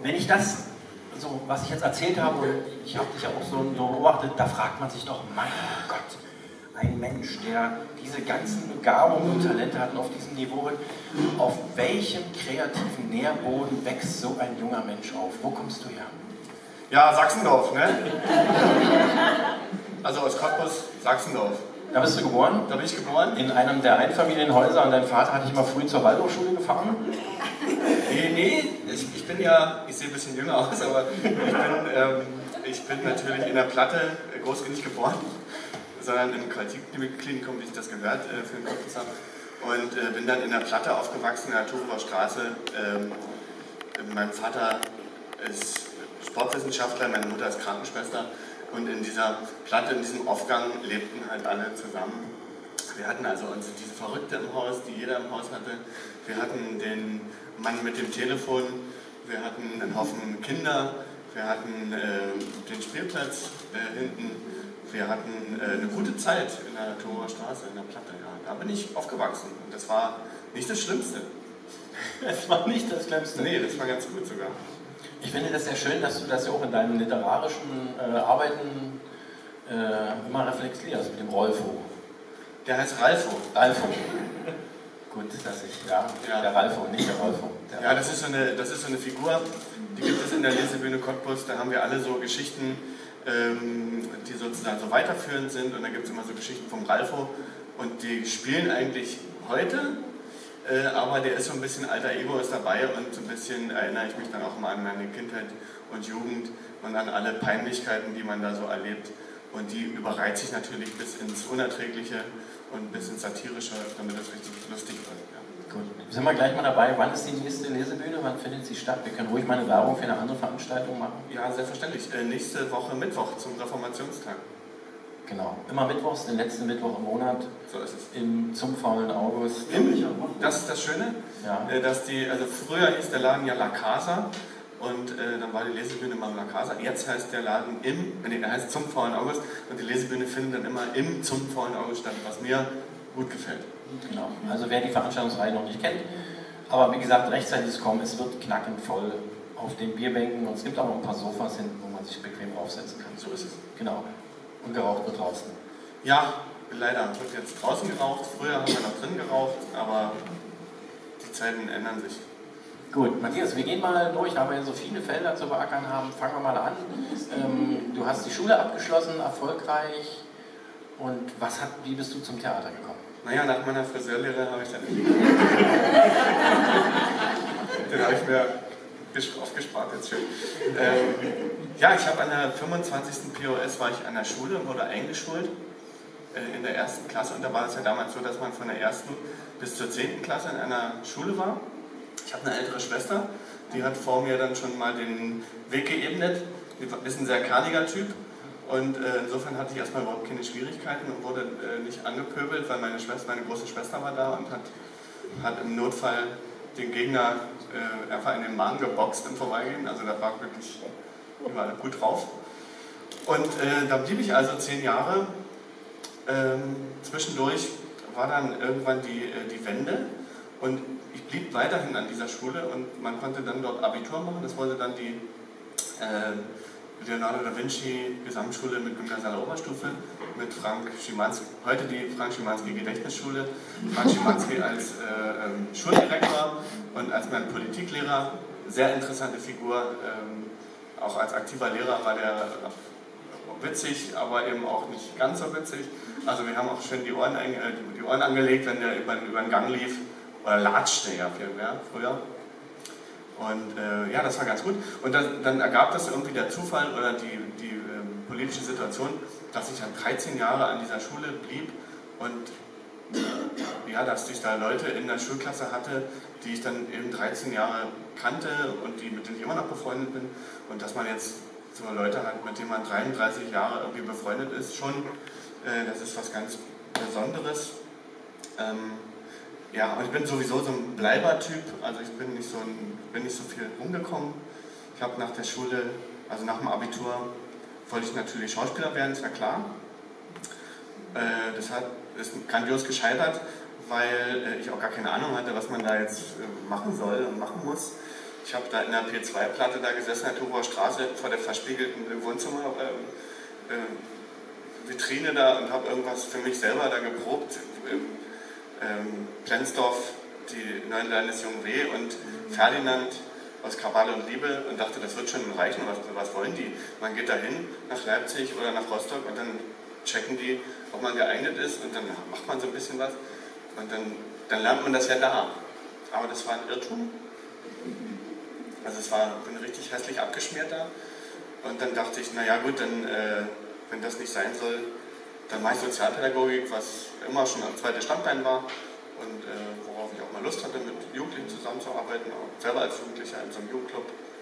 wenn ich das, so was ich jetzt erzählt habe, und ich habe dich ja auch so beobachtet, da fragt man sich doch, mein Gott, ein Mensch, der diese ganzen Begabungen und Talente hat und auf diesem Niveau, auf welchem kreativen Nährboden wächst so ein junger Mensch auf? Wo kommst du her? Ja, Sachsendorf, ne? Also aus Cottbus, Sachsendorf. Da bist du geboren? Da bin ich geboren. In einem der Einfamilienhäuser und dein Vater hat dich mal früh zur Waldorfschule gefahren? Nee, ich bin ja, ich sehe ein bisschen jünger aus, aber ich bin natürlich in der Platte großgendig geboren, sondern im Klinikum, wie sich das gehört, für den Cottbus habe. Und bin dann in der Platte aufgewachsen, in der Tuchower Straße. Mein Vater ist Sportwissenschaftler, meine Mutter ist Krankenschwester. Und in dieser Platte, in diesem Aufgang lebten halt alle zusammen. Wir hatten also diese Verrückte im Haus, die jeder im Haus hatte. Wir hatten den Mann mit dem Telefon, wir hatten einen Haufen Kinder, wir hatten den Spielplatz hinten. Wir hatten eine gute Zeit in der Tuchower Straße, in der Platte. Ja. Da bin ich aufgewachsen und das war nicht das Schlimmste. Das war nicht das Schlimmste? Nee, das war ganz gut sogar. Ich finde das sehr schön, dass du das ja auch in deinen literarischen Arbeiten immer reflektierst mit dem Rolfo. Der heißt Ralfo. Ralfo. Gut, dass ich, ja, der Ralfo, nicht der Rolfo. Ja, das ist so eine Figur, die gibt es in der Lesebühne Cottbus, da haben wir alle so Geschichten, die sozusagen so weiterführend sind und da gibt es immer so Geschichten vom Ralfo und die spielen eigentlich heute, aber der ist so ein bisschen alter Ego ist dabei und so ein bisschen erinnere ich mich dann auch mal an meine Kindheit und Jugend und an alle Peinlichkeiten, die man da so erlebt. Und die überreiht sich natürlich bis ins Unerträgliche und bis ins Satirische, damit es richtig lustig wird. Ja. Gut, sind wir gleich mal dabei. Wann ist die nächste Lesebühne? Wann findet sie statt? Wir können ruhig mal eine Werbung für eine andere Veranstaltung machen. Ja, selbstverständlich. Nächste Woche Mittwoch zum Reformationstag. Genau, immer mittwochs, den letzten Mittwoch im Monat. So ist es. Zum faulen August. Das ist das Schöne, ja. Dass also früher hieß der Laden ja La Casa und dann war die Lesebühne mal La Casa. Jetzt heißt der Laden er heißt zum faulen August und die Lesebühne findet dann immer im zum faulen August statt, was mir gut gefällt. Genau, also wer die Veranstaltungsreihe noch nicht kennt, aber wie gesagt, rechtzeitig kommen, es wird knackend voll auf den Bierbänken und es gibt auch noch ein paar Sofas hinten, wo man sich bequem aufsetzen kann. So ist es. Genau. Und geraucht wird draußen. Ja, leider wird jetzt draußen geraucht. Früher haben wir noch drin geraucht, aber die Zeiten ändern sich. Gut, Matthias, wir gehen mal durch, da wir so viele Felder zu beackern haben. Fangen wir mal an. Du hast die Schule abgeschlossen, erfolgreich. Und wie bist du zum Theater gekommen? Naja, nach meiner Friseurlehre habe ich dann den habe ich mir aufgespart jetzt schön. Ja, ich habe an der 25. POS war ich an der Schule und wurde eingeschult in der 1. Klasse. Und da war es ja damals so, dass man von der 1. bis zur 10. Klasse in einer Schule war. Ich habe eine ältere Schwester, die hat vor mir dann schon mal den Weg geebnet. Die ist ein sehr kerniger Typ. Und insofern hatte ich erstmal überhaupt keine Schwierigkeiten und wurde nicht angepöbelt, weil meine große Schwester war da und hat im Notfall den Gegner einfach in den Magen geboxt im Vorbeigehen. Also da war wirklich überall gut drauf. Und da blieb ich also 10 Jahre. Zwischendurch war dann irgendwann die Wende und ich blieb weiterhin an dieser Schule und man konnte dann dort Abitur machen. Das wurde dann die Leonardo da Vinci Gesamtschule mit gymnasialer Oberstufe mit Frank Schimanski, heute die Frank Schimanski Gedächtnisschule. Frank Schimanski als Schuldirektor und als mein Politiklehrer, sehr interessante Figur, auch als aktiver Lehrer war der witzig, aber eben auch nicht ganz so witzig. Also wir haben auch schön die Ohren angelegt, wenn der über den Gang lief, oder latschte ja viel mehr früher. Und ja, das war ganz gut. Und dann ergab das irgendwie der Zufall oder die politische Situation, dass ich dann 13 Jahre an dieser Schule blieb und ja, dass ich da Leute in der Schulklasse hatte, die ich dann eben 13 Jahre kannte und mit denen ich immer noch befreundet bin. Und dass man jetzt so Leute hat, mit denen man 33 Jahre irgendwie befreundet ist, schon, das ist was ganz Besonderes. Ja, aber ich bin sowieso so ein Bleibertyp, also ich bin nicht so viel rumgekommen. Ich habe nach der Schule, also nach dem Abitur, wollte ich natürlich Schauspieler werden, ist ja klar. Das ist grandios gescheitert, weil ich auch gar keine Ahnung hatte, was man da jetzt machen soll und machen muss. Ich habe da in der P2-Platte da gesessen, in der Toruer Straße, vor der verspiegelten Wohnzimmer-Vitrine da und habe irgendwas für mich selber da geprobt. Plenzdorf, die 9 Leiden des Jungen W. und Ferdinand aus Krawalle und Liebe und dachte, das wird schon reichen, was wollen die? Man geht dahin nach Leipzig oder nach Rostock und dann checken die, ob man geeignet ist und dann macht man so ein bisschen was und dann lernt man das ja da. Aber das war ein Irrtum. Also bin richtig hässlich abgeschmiert da und dann dachte ich, naja gut, dann, wenn das nicht sein soll, dann mache ich Sozialpädagogik, was immer schon am zweiten Standbein war und worauf ich auch mal Lust hatte, mit Jugendlichen zusammenzuarbeiten, auch selber als Jugendlicher in so einem Jugendclub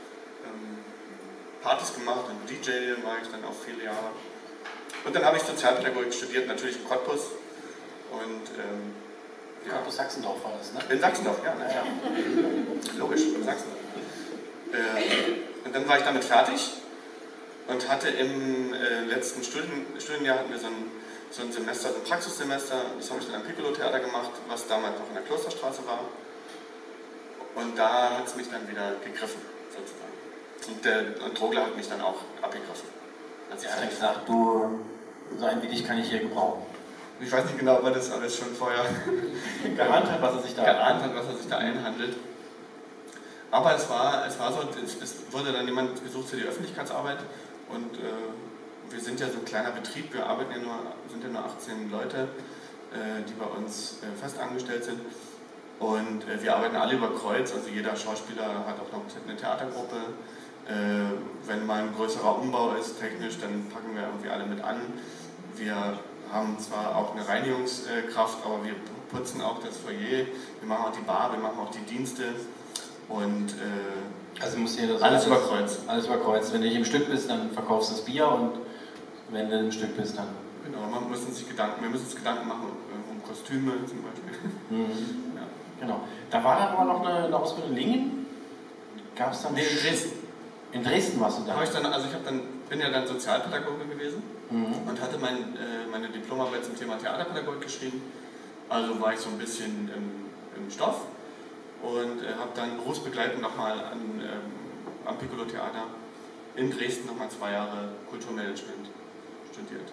Partys gemacht und DJ war ich dann auch viele Jahre. Und dann habe ich Sozialpädagogik studiert, natürlich in Cottbus und Cottbus Sachsendorf war das, ne? In Sachsendorf, ja. Logisch, in Sachsendorf. Und dann war ich damit fertig und hatte im letzten Studienjahr hatten wir so ein Semester, so ein Praxissemester, das habe ich dann am Piccolo-Theater gemacht, was damals noch in der Klosterstraße war. Und da hat es mich dann wieder gegriffen, sozusagen. Und Drogler hat mich dann auch abgegriffen. Er hat gesagt, du, so ein wie dich kann ich hier gebrauchen. Ich weiß nicht genau, ob er das alles schon vorher geahnt hat, was er sich da einhandelt. Aber es war so, es wurde dann jemand gesucht für die Öffentlichkeitsarbeit und wir sind ja so ein kleiner Betrieb, wir sind ja nur 18 Leute, die bei uns fest angestellt sind und wir arbeiten alle über Kreuz, also jeder Schauspieler hat auch noch eine Theatergruppe. Wenn mal ein größerer Umbau ist technisch, dann packen wir irgendwie alle mit an. Wir haben zwar auch eine Reinigungskraft, aber wir putzen auch das Foyer, wir machen auch die Bar, wir machen auch die Dienste und also muss jeder alles über Kreuz. Alles über Kreuz. Wenn du nicht im Stück bist, dann verkaufst du das Bier und wenn du im Stück bist, dann... Genau, wir müssen uns Gedanken machen um Kostüme zum Beispiel. Mhm. Ja. Genau. Da war dann aber noch eine Ausbildung in Lingen? Gab es dann... Nee, in Dresden. In Dresden warst du da? Bin ja dann Sozialpädagoge gewesen und hatte meine Diplomarbeit zum Thema Theaterpädagogik geschrieben. Also war ich so ein bisschen im Stoff und habe dann berufsbegleitend nochmal am Piccolo-Theater in Dresden nochmal 2 Jahre Kulturmanagement studiert.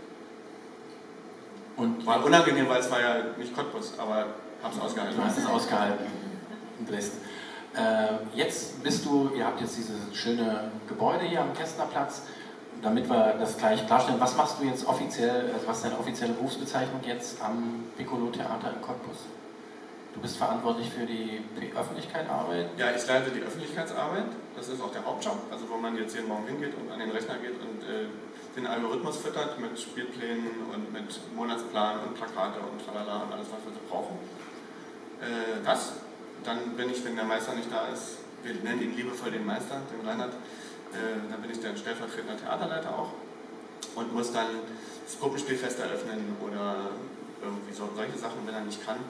Und war unangenehm, weil es war ja nicht Cottbus, aber habe es ausgehalten. Du hast es ausgehalten in Dresden. Jetzt ihr habt jetzt dieses schöne Gebäude hier am Kästnerplatz, damit wir das gleich klarstellen. Was machst du jetzt offiziell, also was ist deine offizielle Berufsbezeichnung jetzt am Piccolo-Theater in Cottbus? Du bist verantwortlich für die Öffentlichkeitsarbeit? Ja, ich leite die Öffentlichkeitsarbeit. Das ist auch der Hauptjob, also wo man jetzt jeden Morgen hingeht und an den Rechner geht und den Algorithmus füttert mit Spielplänen und mit Monatsplan und Plakate und tralala und alles, was wir so brauchen. Dann bin ich, wenn der Meister nicht da ist, wir nennen ihn liebevoll den Meister, den Reinhard, dann bin ich der stellvertretende Theaterleiter auch und muss dann das Gruppenspielfest eröffnen oder irgendwie solche Sachen, wenn er nicht kann.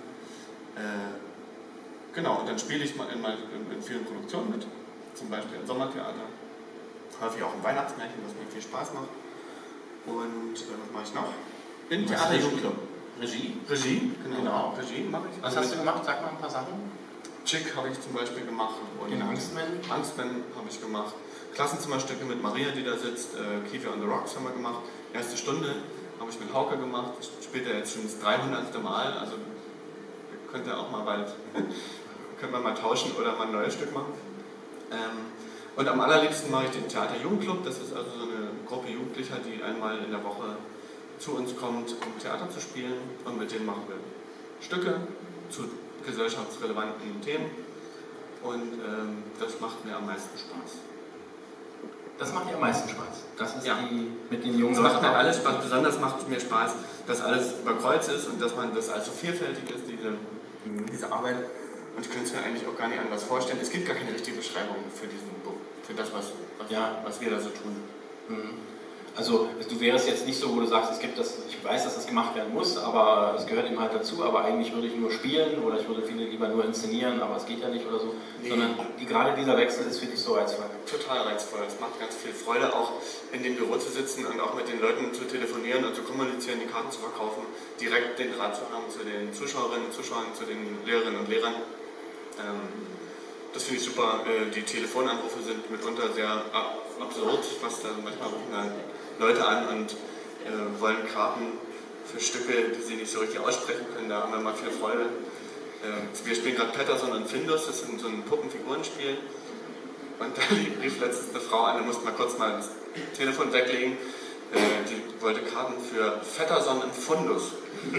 Genau, und dann spiele ich in vielen Produktionen mit, zum Beispiel im Sommertheater, häufig auch im Weihnachtsmärchen, was mir viel Spaß macht. Und was mache ich noch? Im Theaterjugendclub. Regie, genau. Regie mache ich. Was hast du gemacht? Sag mal ein paar Sachen. Chick habe ich zum Beispiel gemacht. Und den Angstman? Angstman habe ich gemacht. Klassenzimmerstücke mit Maria, die da sitzt. Kiefer on the Rocks haben wir gemacht. Erste Stunde habe ich mit Hauke gemacht. Spielt er jetzt schon das 300. Mal. Also könnt ihr auch mal bald können wir mal tauschen oder mal ein neues Stück machen. Und am allerliebsten mache ich den Theaterjugendclub. Das ist also so eine Gruppe Jugendlicher, die einmal in der Woche zu uns kommt, um Theater zu spielen. Und mit denen machen wir Stücke zu gesellschaftsrelevanten Themen und das macht mir am meisten Spaß. Das macht dir am meisten Spaß? Das ist ja. Mit den Jungen. Das macht mir alles Spaß, besonders macht mir Spaß, dass alles über Kreuz ist und dass man das also vielfältig ist, diese Arbeit. Und ich könnte es mir eigentlich auch gar nicht anders vorstellen. Es gibt gar keine richtige Beschreibung für das, was wir da so tun. Mhm. Also du wärst jetzt nicht so, wo du sagst, ich weiß, dass das gemacht werden muss, aber es gehört ihm halt dazu, aber eigentlich würde ich nur spielen oder ich würde viele lieber nur inszenieren, aber es geht ja nicht oder so. Nee. Sondern gerade dieser Wechsel ist für dich so reizvoll. Total reizvoll. Es macht ganz viel Freude, auch in dem Büro zu sitzen und auch mit den Leuten zu telefonieren und zu kommunizieren, die Karten zu verkaufen, direkt den Draht zu haben zu den Zuschauerinnen und Zuschauern, zu den Lehrerinnen und Lehrern. Das finde ich super. Die Telefonanrufe sind mitunter sehr absurd, was da manchmal rufen dann Leute an und wollen Karten für Stücke, die sie nicht so richtig aussprechen können. Da haben wir mal viel Freude. Wir spielen gerade Patterson und Findus, das ist so ein Puppenfigurenspiel. Und da rief letztens eine Frau an, da musste mal kurz mal das Telefon weglegen. Die wollte Karten für Vetterson und Fundus.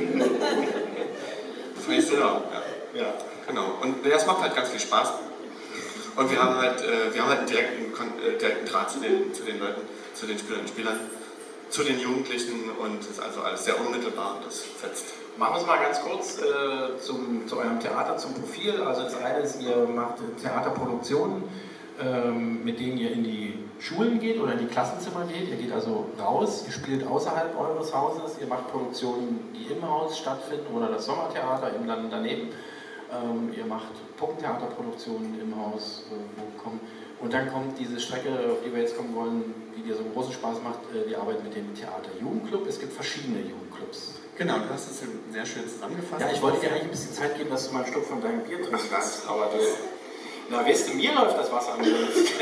Fand ich super. Ja. Genau. Und das macht halt ganz viel Spaß. Und wir haben halt einen direkten Draht zu den Leuten, zu den Spielerinnen und Spielern, zu den Jugendlichen und das ist also alles sehr unmittelbar und das fetzt. Machen wir es mal ganz kurz zu eurem Theater, zum Profil. Also das eine ist, ihr macht Theaterproduktionen, mit denen ihr in die Schulen geht oder in die Klassenzimmer geht. Ihr geht also raus, ihr spielt außerhalb eures Hauses, ihr macht Produktionen, die im Haus stattfinden oder das Sommertheater eben dann daneben. Ihr macht Puppentheaterproduktionen im Haus, und dann kommt diese Strecke, auf die wir jetzt kommen wollen, die dir so großen Spaß macht, die Arbeit mit dem Theater-Jugendclub. Es gibt verschiedene Jugendclubs. Genau, du hast es sehr schön zusammengefasst. Ja, ich wollte dir eigentlich ein bisschen Zeit geben, dass du mal ein Stück von deinem Bier trinkst. Aber das... Na, weißt du, mir läuft das Wasser an. Nee,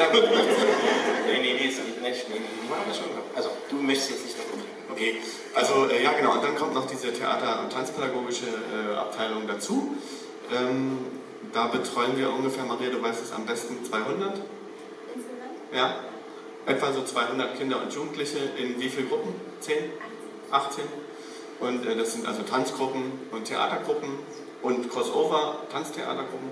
ist nicht. Nee, die machen das schon. Also, du möchtest jetzt nicht davon trinken. Okay, also ja genau, und dann kommt noch diese Theater- und Tanzpädagogische Abteilung dazu. Da betreuen wir ungefähr, Maria, du weißt es am besten, 200? Insgesamt? Ja, etwa so 200 Kinder und Jugendliche in wie vielen Gruppen? 10? 18? Und das sind also Tanzgruppen und Theatergruppen und Crossover Tanztheatergruppen.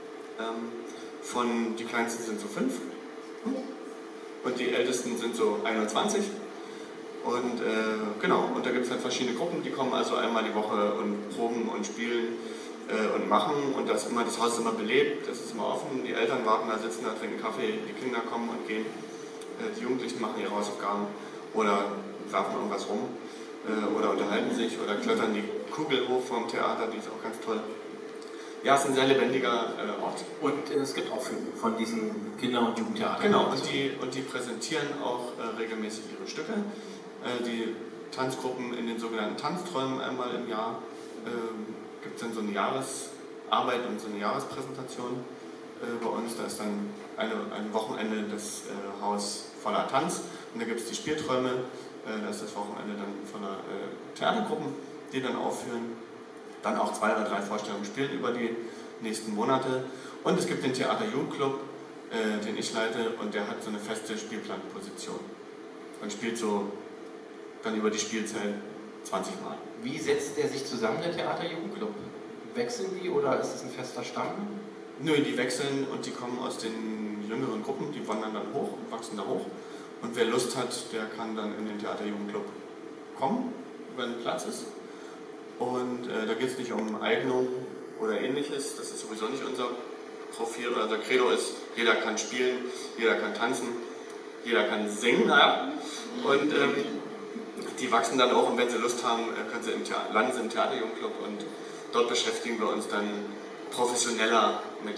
Die kleinsten sind so 5 und die ältesten sind so 21. Und genau, und da gibt es halt verschiedene Gruppen, die kommen also einmal die Woche und proben und spielen und machen und das Haus ist immer belebt, das ist immer offen, die Eltern warten da, sitzen da, trinken Kaffee, die Kinder kommen und gehen, die Jugendlichen machen ihre Hausaufgaben oder werfen irgendwas rum oder unterhalten sich oder klettern die Kugel hoch vom Theater, die ist auch ganz toll. Ja, es ist ein sehr lebendiger Ort. Und es gibt auch Filme von diesen Kinder- und Jugendtheatern. Genau, und die präsentieren auch regelmäßig ihre Stücke. Die Tanzgruppen in den sogenannten Tanzträumen einmal im Jahr gibt es dann so eine Jahresarbeit und so eine Jahrespräsentation bei uns. Da ist dann ein Wochenende das Haus voller Tanz und da gibt es die Spielträume. Da ist das Wochenende dann voller Theatergruppen, die dann aufführen. Dann auch 2 oder 3 Vorstellungen spielen über die nächsten Monate. Und es gibt den Theater-Jugendclub, den ich leite, und der hat so eine feste Spielplanposition. Und spielt so dann über die Spielzeit 20 Mal. Wie setzt der sich zusammen, der Theater-Jugendclub? Wechseln die oder ist es ein fester Stamm? Nö, die wechseln und die kommen aus den jüngeren Gruppen, die wandern dann hoch und wachsen da hoch. Und wer Lust hat, der kann dann in den Theater-Jugendclub kommen, wenn Platz ist. Und da geht es nicht um Eignung oder ähnliches, das ist sowieso nicht unser Profil. Unser Credo ist, jeder kann spielen, jeder kann tanzen, jeder kann singen. Ja? Und die wachsen dann auch und wenn sie Lust haben, können sie landen sie im Theaterjugendclub und dort beschäftigen wir uns dann professioneller mit,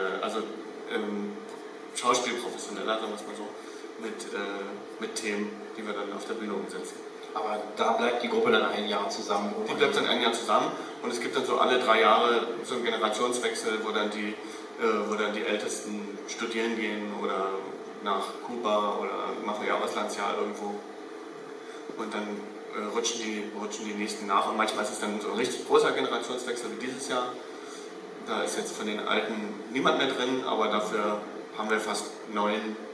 Schauspielprofessioneller, sagen wir es mal so, mit Themen, die wir dann auf der Bühne umsetzen. Aber da bleibt die Gruppe dann ein Jahr zusammen? Die bleibt dann ein Jahr zusammen und es gibt dann so alle 3 Jahre so einen Generationswechsel, wo dann die Ältesten studieren gehen oder nach Kuba oder machen ihr Auslandsjahr irgendwo und dann rutschen die Nächsten nach und manchmal ist es dann so ein richtig großer Generationswechsel wie dieses Jahr. Da ist jetzt von den Alten niemand mehr drin, aber dafür haben wir fast 9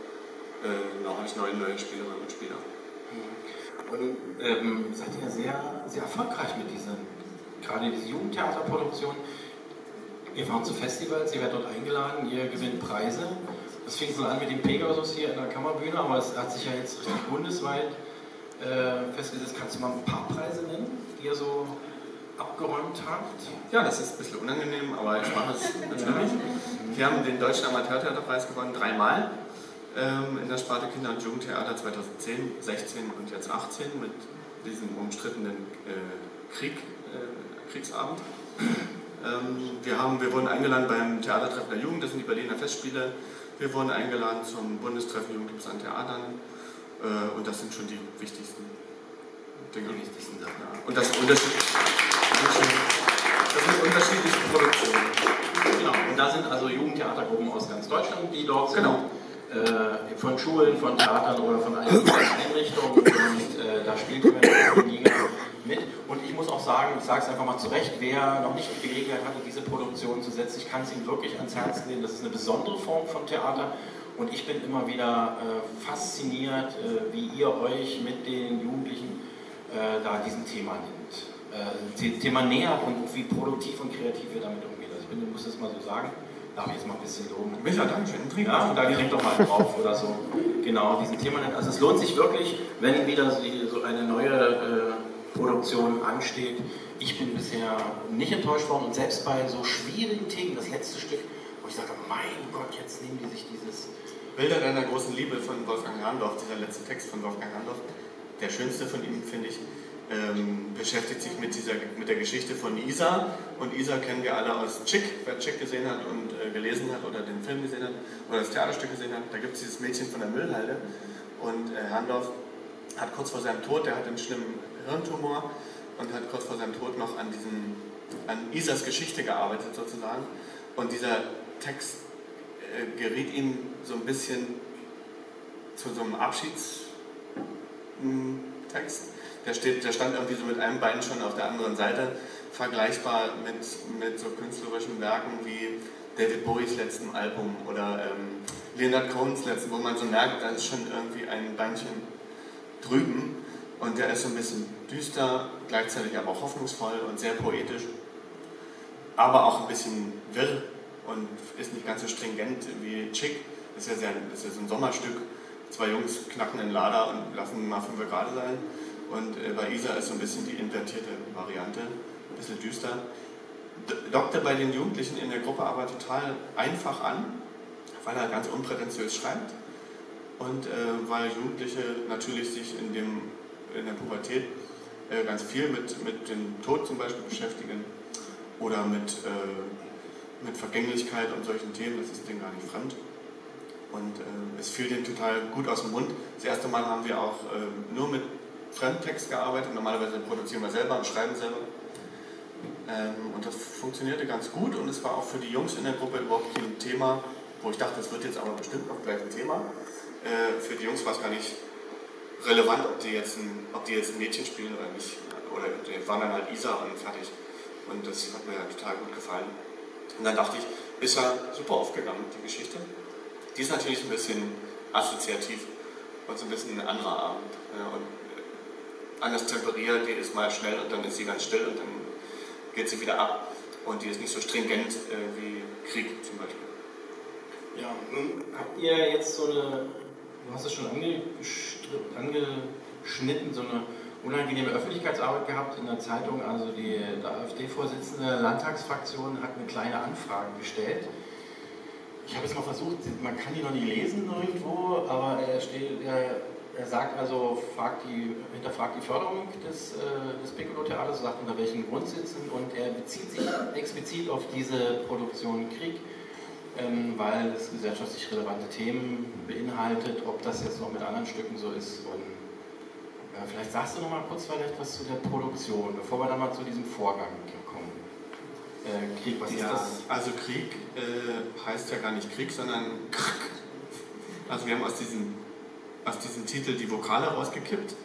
neue Spielerinnen und Spieler. Und seid ihr sehr, sehr erfolgreich mit gerade diese Jugendtheaterproduktion. Ihr fahrt zu Festivals, ihr werdet dort eingeladen, ihr gewinnt Preise. Das fing so an mit dem Pegasus hier in der Kammerbühne, aber es hat sich ja jetzt richtig bundesweit festgesetzt. Kannst du mal ein paar Preise nennen, die ihr so abgeräumt habt? Ja, das ist ein bisschen unangenehm, aber ich mache es natürlich. Wir haben den Deutschen Amateurtheaterpreis gewonnen 3 Mal. In der Sparte Kinder- und Jugendtheater 2010, 16 und jetzt 18 mit diesem umstrittenen Kriegsabend. Wir wurden eingeladen beim Theatertreffen der Jugend, das sind die Berliner Festspiele. Wir wurden eingeladen zum Bundestreffen Jugendclubs an Theatern und das sind schon die wichtigsten Dinge. Die wichtigsten Sachen. Ja. Und das sind unterschiedliche Produktionen. Genau, und da sind also Jugendtheatergruppen aus ganz Deutschland, die dort sind. Genau. Von Schulen, von Theatern oder von allen Einrichtungen und da spielt die Liga mit. Und ich muss auch sagen, ich sage es einfach mal zurecht, wer noch nicht die Gelegenheit hatte, diese Produktion zu setzen, ich kann es ihm wirklich ans Herz legen, das ist eine besondere Form von Theater und ich bin immer wieder fasziniert, wie ihr euch mit den Jugendlichen da diesem Thema nimmt. Thema nähert und wie produktiv und kreativ ihr damit umgeht. Also ich muss das mal so sagen. Darf ich jetzt mal ein bisschen loben? Micha, danke schön. Ja, da kriegt doch mal drauf oder so. Genau, diesen Thema. Also es lohnt sich wirklich, wenn wieder so eine neue Produktion ansteht. Ich bin bisher nicht enttäuscht worden und selbst bei so schwierigen Themen, das letzte Stück, wo ich sage, mein Gott, jetzt nehmen die sich dieses... Bilder deiner großen Liebe von Wolfgang Herrndorf, dieser letzte Text von Wolfgang Herrndorf, der schönste von ihm, finde ich, beschäftigt sich mit der Geschichte von Isa. Und Isa kennen wir alle aus Chick. Wer Chick gesehen hat und gelesen hat oder den Film gesehen hat oder das Theaterstück gesehen hat, da gibt es dieses Mädchen von der Müllhalde. Und Herrndorf hat kurz vor seinem Tod, der hat einen schlimmen Hirntumor und hat kurz vor seinem Tod noch an Isas Geschichte gearbeitet sozusagen. Und dieser Text geriet ihm so ein bisschen zu so einem Abschiedstext. Der stand irgendwie so mit einem Bein schon auf der anderen Seite, vergleichbar mit so künstlerischen Werken wie David Bowies letzten Album oder Leonard Cohens letzten, wo man so merkt, da ist schon irgendwie ein Beinchen drüben und der ist so ein bisschen düster, gleichzeitig aber auch hoffnungsvoll und sehr poetisch, aber auch ein bisschen wirr und ist nicht ganz so stringent wie Chick. Das ist ja so ein Sommerstück, zwei Jungs knacken einen Lader und lassen mal 5 Grad sein. Und bei Isa ist so ein bisschen die invertierte Variante, ein bisschen düster. Dockte bei den Jugendlichen in der Gruppe aber total einfach an, weil er ganz unprätentiös schreibt und weil Jugendliche natürlich sich in der Pubertät ganz viel mit dem Tod zum Beispiel beschäftigen oder mit Vergänglichkeit und solchen Themen, das ist denen gar nicht fremd. Und es fiel denen total gut aus dem Mund. Das erste Mal haben wir auch nur mit Fremdtext gearbeitet. Normalerweise produzieren wir selber und schreiben selber. Und das funktionierte ganz gut und es war auch für die Jungs in der Gruppe überhaupt kein Thema, wo ich dachte, das wird jetzt aber bestimmt noch gleich ein Thema. Für die Jungs war es gar nicht relevant, ob die jetzt ein Mädchen spielen oder nicht. Oder die waren dann halt Isa und fertig. Und das hat mir ja total gut gefallen. Und dann dachte ich, ist ja super aufgegangen, die Geschichte. Die ist natürlich ein bisschen assoziativ und so ein bisschen ein anderer Abend. Und anders temperiert, die ist mal schnell und dann ist sie ganz still und dann geht sie wieder ab. Und die ist nicht so stringent wie Krieg zum Beispiel. Ja, nun habt ihr jetzt so eine, du hast es schon angeschnitten, so eine unangenehme Öffentlichkeitsarbeit gehabt in der Zeitung. Also die AfD-Vorsitzende Landtagsfraktion hat eine kleine Anfrage gestellt. Ich habe es mal versucht, man kann die noch nicht lesen irgendwo, aber er sagt also, hinterfragt die Förderung des Piccolo-Theaters, sagt unter welchen Grundsätzen und er bezieht sich explizit auf diese Produktion Krieg, weil es gesellschaftlich relevante Themen beinhaltet, ob das jetzt noch mit anderen Stücken so ist. Und vielleicht sagst du noch mal kurz was zu der Produktion, bevor wir dann mal zu diesem Vorgang kommen. Krieg, was ist das? Also Krieg heißt ja gar nicht Krieg, sondern Krk. Also wir haben aus diesem Titel die Vokale rausgekippt,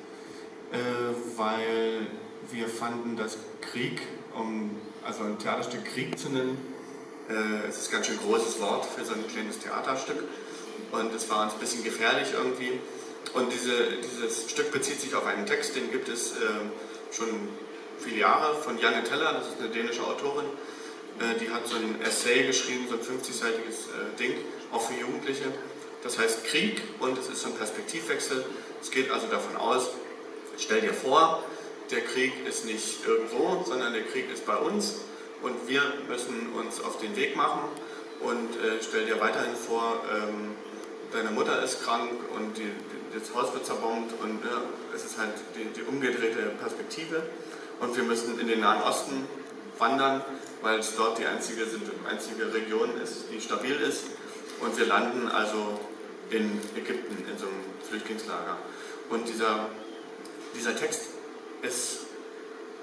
weil wir fanden, dass Krieg, also ein Theaterstück Krieg zu nennen, es ist ein ganz schön großes Wort für so ein kleines Theaterstück und es war uns ein bisschen gefährlich irgendwie. Und dieses Stück bezieht sich auf einen Text, den gibt es schon viele Jahre von Janne Teller, das ist eine dänische Autorin. Die hat so ein Essay geschrieben, so ein 50-seitiges Ding, auch für Jugendliche. Das heißt Krieg und es ist so ein Perspektivwechsel. Es geht also davon aus, stell dir vor, der Krieg ist nicht irgendwo, sondern der Krieg ist bei uns und wir müssen uns auf den Weg machen und stell dir weiterhin vor, deine Mutter ist krank und das Haus wird zerbombt und es ist halt die umgedrehte Perspektive und wir müssen in den Nahen Osten wandern, weil es dort die einzige Region ist, die stabil ist und wir landen also in Ägypten in so einem Flüchtlingslager. Und dieser Text ist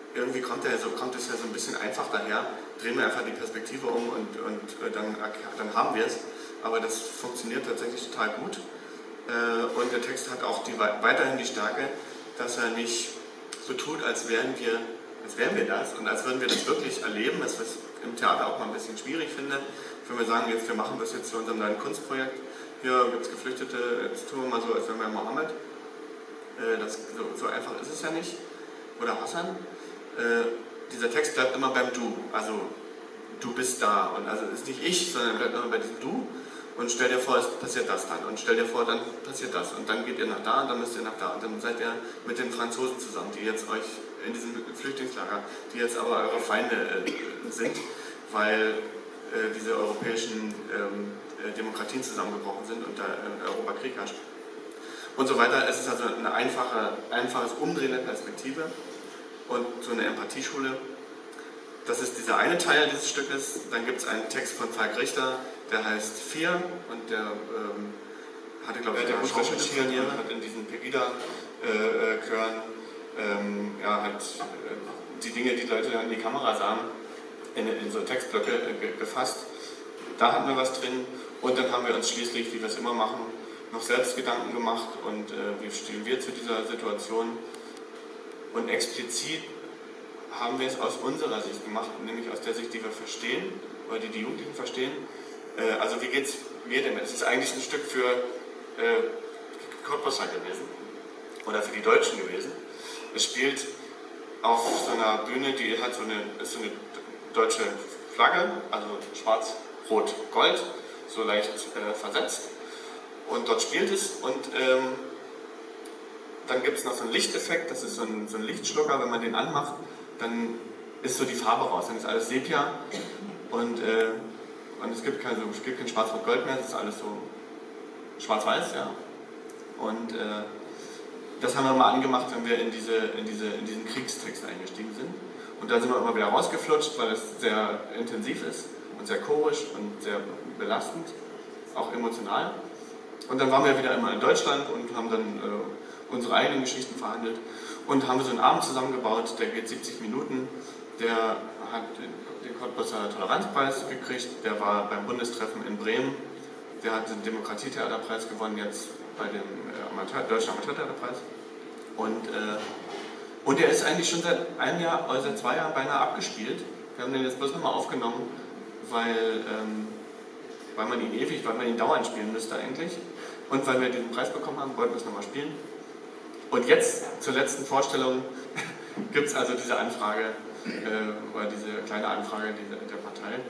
irgendwie kommt es ja so ein bisschen einfach daher, drehen wir einfach die Perspektive um und dann haben wir es. Aber das funktioniert tatsächlich total gut. Und der Text hat auch weiterhin die Stärke, dass er nicht so tut, als wären wir das und als würden wir das wirklich erleben, was ich im Theater auch mal ein bisschen schwierig finde. Wenn wir sagen, wir machen das jetzt zu unserem neuen Kunstprojekt, hier gibt es Geflüchtete, jetzt tun wir mal so, als wären wir Mohammed. So einfach ist es ja nicht. Oder Hassan. Dieser Text bleibt immer beim Du. Also, du bist da. Und also ist nicht ich, sondern bleibt immer bei diesem Du. Und stell dir vor, es passiert das dann. Und stell dir vor, dann passiert das. Und dann geht ihr nach da und dann müsst ihr nach da. Und dann seid ihr mit den Franzosen zusammen, die jetzt euch in diesem Flüchtlingslager, die jetzt aber eure Feinde sind, weil diese europäischen Demokratien zusammengebrochen sind und der Europa Krieg herrscht. Und so weiter. Es ist also ein einfaches Umdrehen der Perspektive und so eine Empathieschule. Das ist dieser eine Teil dieses Stückes. Dann gibt es einen Text von Falk Richter, der heißt 4 und der hatte, glaube ich, der muss recherchieren und hat in diesen Pegida-Chören hat die Dinge, die Leute in die Kamera sahen, in so Textblöcke gefasst. Da hatten wir was drin und dann haben wir uns schließlich, wie wir es immer machen, noch selbst Gedanken gemacht und wie stehen wir zu dieser Situation. Und explizit haben wir es aus unserer Sicht gemacht, nämlich aus der Sicht, die wir verstehen, oder die Jugendlichen verstehen. Also wie geht es mir denn? Es ist eigentlich ein Stück für Cottbusser gewesen oder für die Deutschen gewesen. Es spielt auf so einer Bühne, die hat so eine deutsche Flagge, also schwarz, rot, gold, so leicht versetzt. Und dort spielt es und dann gibt es noch so einen Lichteffekt, das ist so ein Lichtschlucker, wenn man den anmacht, dann ist so die Farbe raus, dann ist alles Sepia und es gibt kein Schwarz-Rot-Gold mehr, es ist alles so schwarz-weiß, ja. Und das haben wir mal angemacht, wenn wir in diesen Kriegstext eingestiegen sind. Und da sind wir immer wieder rausgeflutscht, weil es sehr intensiv ist und sehr chorisch und sehr belastend, auch emotional. Und dann waren wir wieder einmal in Deutschland und haben dann unsere eigenen Geschichten verhandelt und haben so einen Abend zusammengebaut, der geht 70 Minuten, der hat den Cottbusser Toleranzpreis gekriegt, der war beim Bundestreffen in Bremen, der hat den Demokratietheaterpreis gewonnen jetzt bei dem Deutschen Amateurtheaterpreis und der ist eigentlich schon seit einem Jahr oder seit 2 Jahren beinahe abgespielt. Wir haben den jetzt bloß nochmal aufgenommen, weil man ihn dauernd spielen müsste eigentlich. Und weil wir diesen Preis bekommen haben, wollten wir es nochmal spielen. Und jetzt, zur letzten Vorstellung, gibt es also diese Anfrage, oder diese kleine Anfrage der Partei.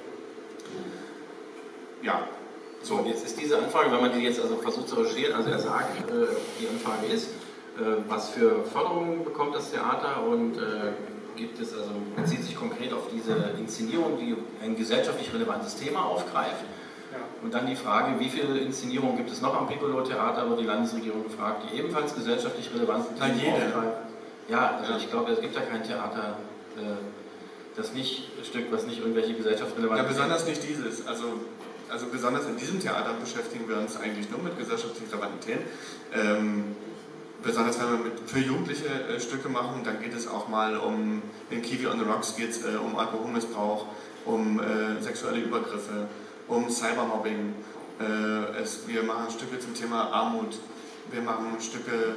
Ja. So, und jetzt ist diese Anfrage, wenn man die jetzt also versucht zu recherchieren, also er sagt, die Anfrage ist, was für Förderungen bekommt das Theater und bezieht sich konkret auf diese Inszenierung, die ein gesellschaftlich relevantes Thema aufgreift. Ja. Und dann die Frage, wie viele Inszenierungen gibt es noch am Piccolo-Theater, wurde die Landesregierung gefragt, die ebenfalls gesellschaftlich relevanten Themen aufgreifen. Ja, also ich glaube, es gibt ja kein Theater, was nicht irgendwelche gesellschaftsrelevanten... Ja, besonders nicht dieses. Also besonders in diesem Theater beschäftigen wir uns eigentlich nur mit gesellschaftlich relevanten Themen. Besonders wenn wir für Jugendliche Stücke machen, dann geht es auch mal in Kiwi on the Rocks geht es um Alkoholmissbrauch, um sexuelle Übergriffe, um Cybermobbing. Wir machen Stücke zum Thema Armut. Wir machen Stücke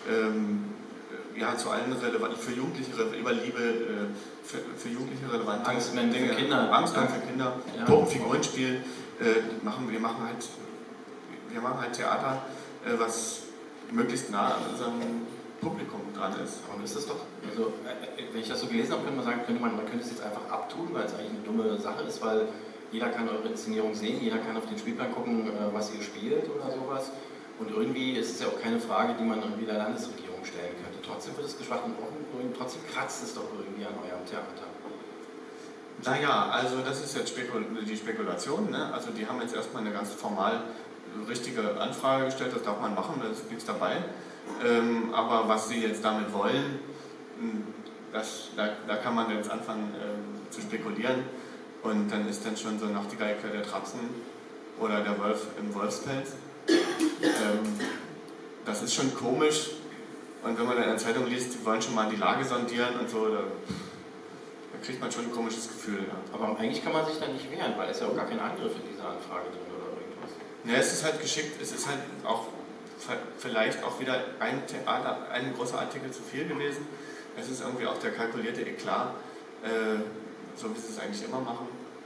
zu allen relevanten, für Jugendliche, über Liebe, für Jugendliche relevante Angst für Kinder. Angst für Kinder. Ja. Puppenfigurenspiel. Wir machen halt Theater, was möglichst nah an unserem Publikum dran ist. Und ist das doch, also wenn ich das so gelesen habe, könnte man sagen, man könnte es jetzt einfach abtun, weil es eigentlich eine dumme Sache ist, weil jeder kann eure Inszenierung sehen, jeder kann auf den Spielplan gucken, was ihr spielt oder sowas. Und irgendwie ist es ja auch keine Frage, die man irgendwie der Landesregierung stellen könnte. Trotzdem wird es geschwach und trotzdem kratzt es doch irgendwie an eurem Theater. Naja, also das ist jetzt die Spekulation, ne? Also die haben jetzt erstmal eine ganz formal richtige Anfrage gestellt, das darf man machen, da ist nichts dabei. Aber was sie jetzt damit wollen, da kann man jetzt anfangen zu spekulieren und dann ist dann schon so Nachtigall der Trapsen oder der Wolf im Wolfspelz. Das ist schon komisch und wenn man in der Zeitung liest, die wollen schon mal die Lage sondieren und so, kriegt man schon ein komisches Gefühl. Ja. Aber eigentlich kann man sich da nicht wehren, weil es ja auch gar kein Angriff in dieser Anfrage drin oder irgendwas. Ja, es ist halt geschickt, es ist halt auch vielleicht auch wieder ein großer Artikel zu viel gewesen. Es ist irgendwie auch der kalkulierte Eklat, so wie sie es eigentlich immer machen.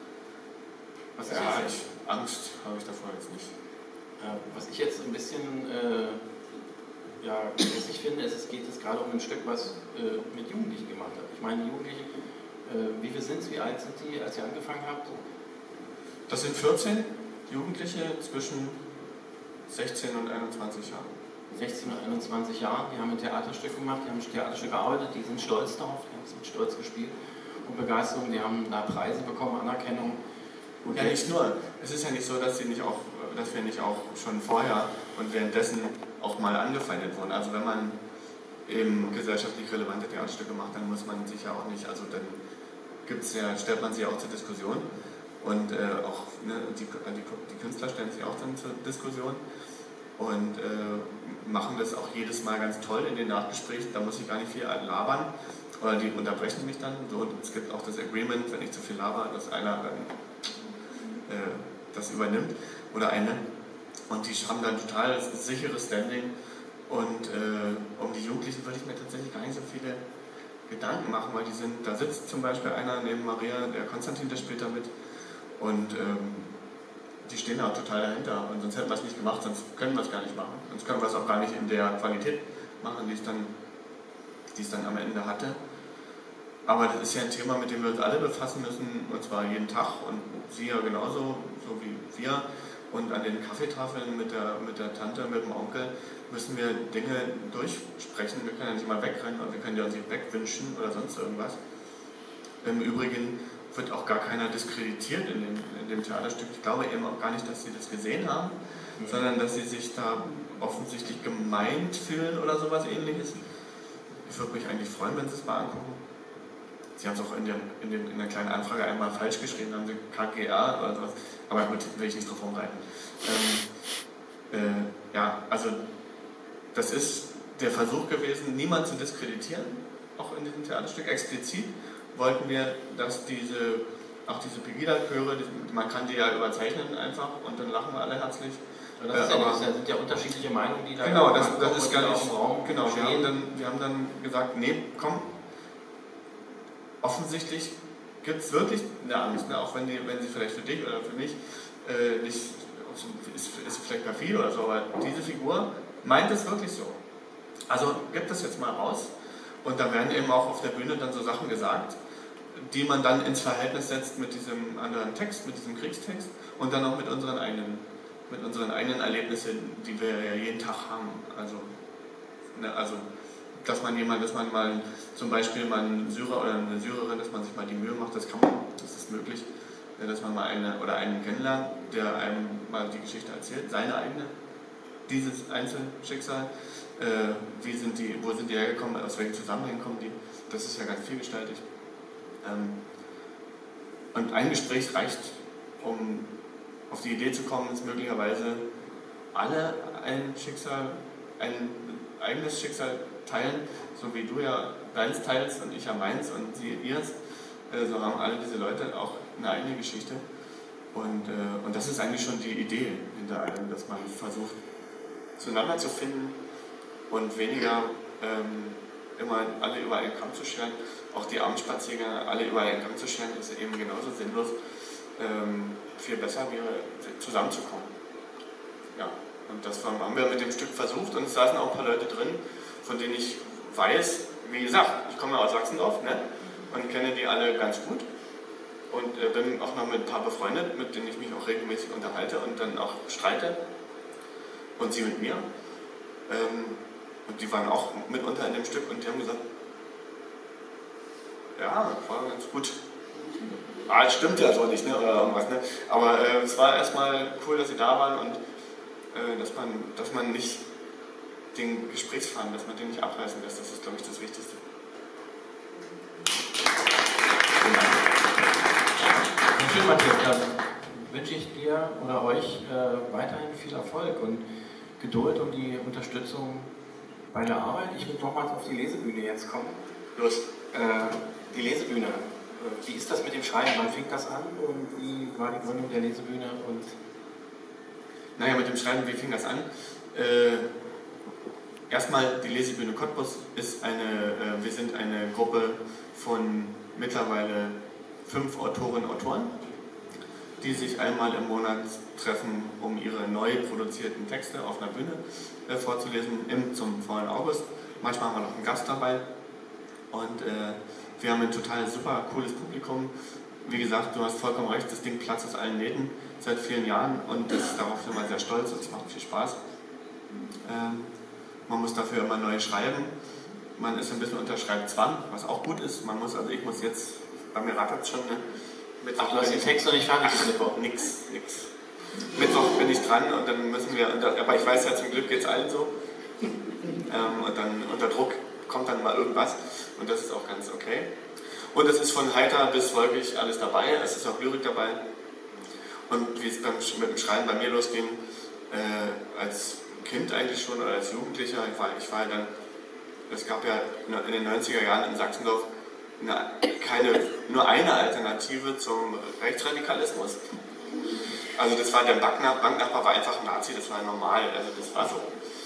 Angst habe ich davor jetzt nicht. Was ich jetzt ein bisschen ich finde, es geht jetzt gerade um ein Stück, was mit Jugendlichen gemacht hat. Ich meine, die Jugendlichen, wie alt sind die, als ihr angefangen habt? Das sind 14 Jugendliche zwischen 16 und 21 Jahren. 16 und 21 Jahren, die haben ein Theaterstück gemacht, die haben ein Theaterstück gearbeitet, die sind stolz darauf, die haben es mit Stolz gespielt und Begeisterung, die haben da Preise bekommen, Anerkennung. Und ja, nicht nur. Es ist ja nicht so, dass wir nicht auch schon vorher und währenddessen auch mal angefeindet wurden. Also wenn man eben gesellschaftlich relevante Theaterstücke macht, dann muss man sich ja auch nicht, also dann stellt man sie auch zur Diskussion und auch die Künstler stellen sich auch dann zur Diskussion und machen das auch jedes Mal ganz toll in den Nachgesprächen. Da muss ich gar nicht viel labern, oder die unterbrechen mich dann. So, es gibt auch das Agreement, wenn ich zu viel laber, dass einer das übernimmt oder eine. Und die haben dann total sicheres Standing. Und um die Jugendlichen würde ich mir tatsächlich gar nicht so viele Gedanken machen, weil da sitzt zum Beispiel einer neben Maria, der Konstantin, der spielt da mit. Und die stehen da total dahinter. Und sonst hätten wir es nicht gemacht, sonst können wir es gar nicht machen. Sonst können wir es auch gar nicht in der Qualität machen, die es dann am Ende hatte. Aber das ist ja ein Thema, mit dem wir uns alle befassen müssen, und zwar jeden Tag. Und sie ja genauso, so wie wir. Und an den Kaffeetafeln mit der Tante, mit dem Onkel, müssen wir Dinge durchsprechen. Wir können ja nicht mal wegrennen und wir können ja uns nicht wegwünschen oder sonst irgendwas. Im Übrigen wird auch gar keiner diskreditiert in dem Theaterstück. Ich glaube eben auch gar nicht, dass sie das gesehen haben, sondern dass sie sich da offensichtlich gemeint fühlen oder sowas Ähnliches. Ich würde mich eigentlich freuen, wenn sie es mal angucken. Sie haben es auch in der kleinen Anfrage einmal falsch geschrieben, da haben sie KGA oder sowas. Aber gut, will ich nicht drauf rumreiten. Also das ist der Versuch gewesen, niemanden zu diskreditieren, auch in diesem Theaterstück. Explizit wollten wir, dass diese Pegida-Chöre, man kann die ja überzeichnen einfach und dann lachen wir alle herzlich. Das sind ja unterschiedliche Meinungen, die da genau, das ist gar nicht im Raum. Genau, wir haben dann gesagt, nee, komm, offensichtlich gibt es wirklich eine Angst, ne? Auch wenn sie vielleicht für dich oder für mich nicht, ist vielleicht perfide oder so, aber diese Figur meint es wirklich so. Also gibt es jetzt mal raus und da werden eben auch auf der Bühne dann so Sachen gesagt, die man dann ins Verhältnis setzt mit diesem anderen Text, mit diesem Kriegstext und dann auch mit unseren eigenen Erlebnissen, die wir ja jeden Tag haben. Also dass man mal zum Beispiel mal einen Syrer oder eine Syrerin, dass man sich mal die Mühe macht, das ist möglich, dass man mal einen kennenlernt, der einem mal die Geschichte erzählt, seine eigene, dieses Einzelschicksal, wo sind die hergekommen, aus welchen Zusammenhängen kommen die, das ist ja ganz vielgestaltig. Und ein Gespräch reicht, um auf die Idee zu kommen, dass möglicherweise alle ein eigenes Schicksal teilen, so wie du ja deins teilst und ich ja meins und sie ihrs, so haben alle diese Leute auch eine eigene Geschichte. Und das ist eigentlich schon die Idee hinter allem, dass man versucht, zueinander zu finden und weniger immer alle über einen Kamm zu scheren. Auch die Abendspaziergänger alle über einen Kamm zu scheren, ist eben genauso sinnlos. Viel besser wäre, zusammenzukommen. Ja, und das haben wir mit dem Stück versucht und es saßen auch ein paar Leute drin, von denen ich weiß, wie gesagt, ich komme aus Sachsendorf, ne? Und kenne die alle ganz gut und bin auch noch mit ein paar befreundet, mit denen ich mich auch regelmäßig unterhalte und dann auch streite und sie mit mir. Und die waren auch mitunter in dem Stück und die haben gesagt, ja, war ganz gut. Das stimmt ja so nicht, ne? Oder irgendwas, ne? Aber es war erstmal cool, dass sie da waren und dass man nicht den Gesprächsfaden, dass man den nicht abreißen lässt, das ist, glaube ich, das Wichtigste. Schön, Matthias, dann wünsche ich dir oder euch weiterhin viel Erfolg und Geduld und die Unterstützung bei der Arbeit. Ich will nochmals auf die Lesebühne jetzt kommen. Los. Die Lesebühne. wie ist das mit dem Schreiben? Wann fing das an und wie war die Gründung der Lesebühne? Und naja, mit dem Schreiben, wie fing das an? Erstmal, die Lesebühne Cottbus ist wir sind eine Gruppe von mittlerweile 5 Autorinnen und Autoren, die sich einmal im Monat treffen, um ihre neu produzierten Texte auf einer Bühne vorzulesen, zum vollen August. Manchmal haben wir noch einen Gast dabei und wir haben ein total super cooles Publikum. Wie gesagt, du hast vollkommen recht, das Ding platzt aus allen Nähten seit vielen Jahren und darauf sind wir sehr stolz und es macht viel Spaß. Man muss dafür immer neu schreiben. Man ist ein bisschen unter Schreibzwang, was auch gut ist. Ich muss jetzt, bei mir rattert es schon, ne? Ach, du hast den Text noch nicht fertig? Nix. Mittwoch bin ich dran und dann müssen wir, aber ich weiß ja zum Glück jetzt allen so. Und dann unter Druck kommt dann mal irgendwas und das ist auch ganz okay. Und es ist von heiter bis wolkig alles dabei, es ist auch Lyrik dabei. Und wie es mit dem Schreiben bei mir losging, als Kind eigentlich schon oder als Jugendlicher, es gab ja in den 90er Jahren in Sachsendorf nur eine Alternative zum Rechtsradikalismus. Also das war der Banknachbar war einfach ein Nazi, das war normal, also das war so.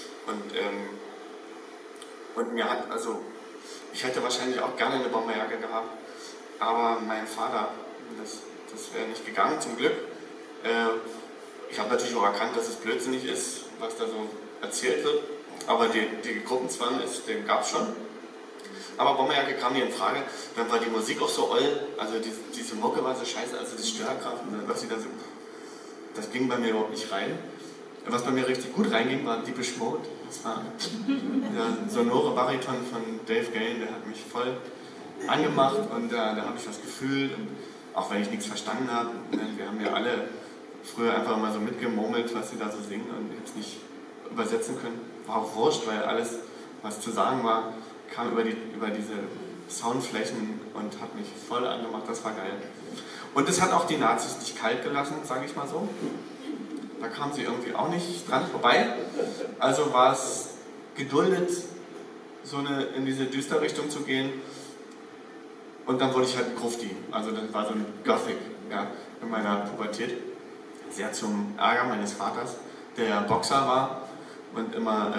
Und ich hätte wahrscheinlich auch gerne eine Bomberjacke gehabt, aber mein Vater, das wäre nicht gegangen, zum Glück. Ich habe natürlich auch erkannt, dass es blödsinnig ist, was da so erzählt wird, aber die Gruppenzwang den gab es schon. Aber Bomberjacke kam nie in Frage, dann war die Musik auch so oll, also diese Mucke war so scheiße, also das Störkraft, was sie da so, das ging bei mir überhaupt nicht rein. Was bei mir richtig gut reinging, war Deepish Mode. Das war der sonore Bariton von Dave Gahan, der hat mich voll angemacht und da habe ich was gefühlt, und auch wenn ich nichts verstanden habe. Wir haben ja alle früher einfach mal so mitgemurmelt, was sie da so singen, und ich habe es nicht übersetzen können. War auch wurscht, weil alles, was zu sagen war, kam über diese Soundflächen und hat mich voll angemacht, das war geil. Und das hat auch die Nazis nicht kalt gelassen, sage ich mal so. Da kamen sie irgendwie auch nicht dran vorbei. Also war es geduldet, in diese düstere Richtung zu gehen. Und dann wurde ich halt ein Grufti. Also das war so ein Gothic, ja, in meiner Pubertät. Sehr zum Ärger meines Vaters, der Boxer war und immer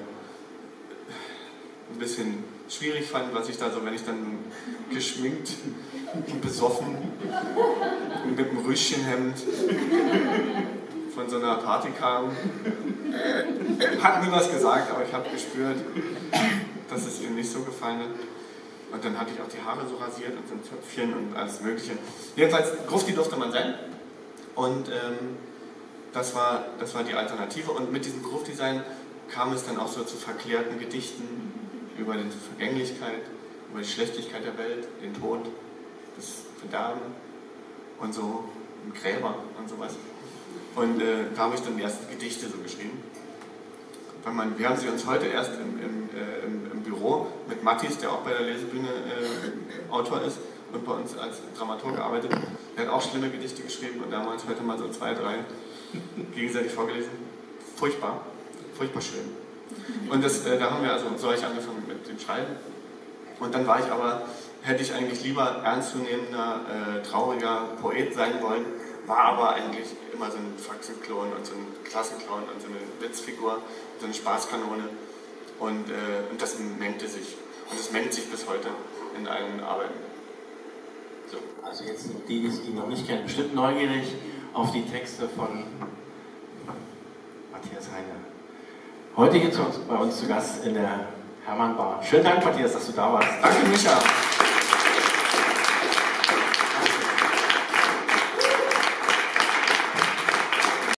ein bisschen schwierig fand, was ich da so, wenn ich dann geschminkt und besoffen mit einem Rüschenhemd von so einer Party kam. Hat nie was gesagt, aber ich habe gespürt, dass es ihm nicht so gefallen hat. Und dann hatte ich auch die Haare so rasiert und so ein Zöpfchen und alles Mögliche. Jedenfalls, Grufti durfte man sein. Und das war die Alternative. Und mit diesem Grufti-Sein kam es dann auch so zu verklärten Gedichten über die Vergänglichkeit, über die Schlechtigkeit der Welt, den Tod, das Verderben und so, und Gräber und sowas. Und da habe ich dann die ersten Gedichte so geschrieben. Wir haben sie uns heute erst im Büro mit Mattis, der auch bei der Lesebühne Autor ist und bei uns als Dramaturg arbeitet. Der hat auch schlimme Gedichte geschrieben und da haben wir uns heute mal so 2, 3 gegenseitig vorgelesen. Furchtbar schön. Und da haben wir so habe ich angefangen mit dem Schreiben. Und dann hätte ich eigentlich lieber ernstzunehmender, trauriger Poet sein wollen, war aber eigentlich immer so ein Faxenklon und so ein Klassenclown und so eine Witzfigur, so eine Spaßkanone. Und das mengte sich. Und es mengt sich bis heute in allen Arbeiten. So. Also jetzt sind die noch nicht kennen, bestimmt neugierig auf die Texte von Matthias Heine. Heute hier bei uns zu Gast in der Hermann Bar. Schönen Dank, Matthias, dass du da warst. Danke, Micha.